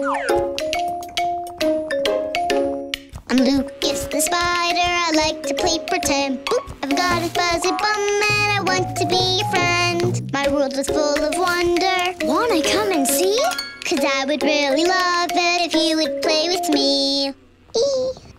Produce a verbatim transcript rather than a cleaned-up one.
I'm Lucas the spider, I like to play pretend. Boop, I've got a fuzzy bum and I want to be your friend. My world is full of wonder. Wanna come and see? 'Cause I would really love it if you would play with me. Eee.